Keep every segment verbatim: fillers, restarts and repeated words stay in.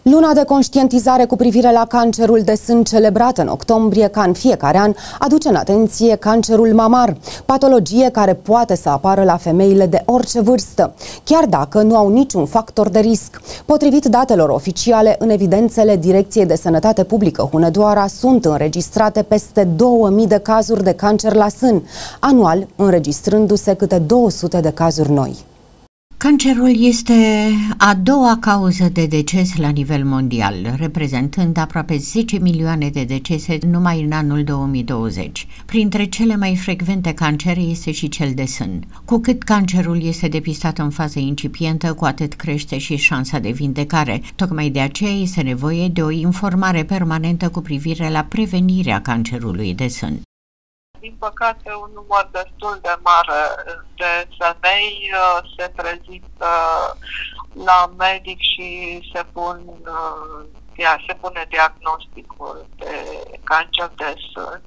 Luna de conștientizare cu privire la cancerul de sân, celebrată în octombrie ca în fiecare an, aduce în atenție cancerul mamar, patologie care poate să apară la femeile de orice vârstă, chiar dacă nu au niciun factor de risc. Potrivit datelor oficiale, în evidențele Direcției de Sănătate Publică Hunedoara sunt înregistrate peste două mii de cazuri de cancer la sân, anual înregistrându-se câte două sute de cazuri noi. Cancerul este a doua cauză de deces la nivel mondial, reprezentând aproape zece milioane de decese numai în anul două mii douăzeci. Printre cele mai frecvente cancere este și cel de sân. Cu cât cancerul este depistat în fază incipientă, cu atât crește și șansa de vindecare. Tocmai de aceea este nevoie de o informare permanentă cu privire la prevenirea cancerului de sân. Din păcate, un număr destul de mare de femei se prezintă la medic și se, pun, se pune diagnosticul de cancer de sân.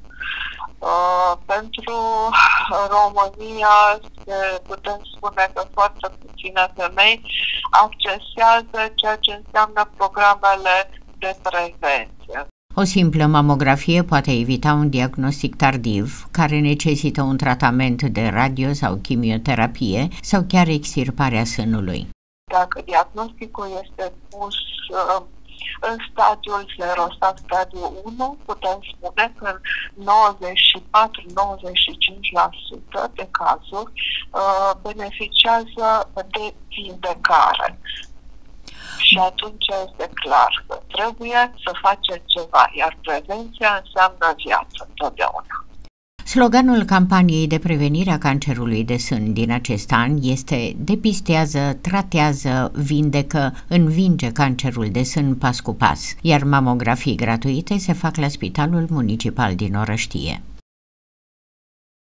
Pentru România putem spune că foarte puține femei accesează ceea ce înseamnă programele de prevenție. O simplă mamografie poate evita un diagnostic tardiv, care necesită un tratament de radio sau chimioterapie sau chiar extirparea sânului. Dacă diagnosticul este pus uh, în stadiul serostat, stadiul unu, putem spune că în nouăzeci și patru - nouăzeci și cinci la sută de cazuri uh, beneficiază de vindecare. Și atunci este clar că trebuie să facem ceva, iar prevenția înseamnă viață întotdeauna. Sloganul campaniei de prevenire a cancerului de sân din acest an este depistează, tratează, vindecă, învinge cancerul de sân pas cu pas, iar mamografii gratuite se fac la Spitalul Municipal din Orăștie.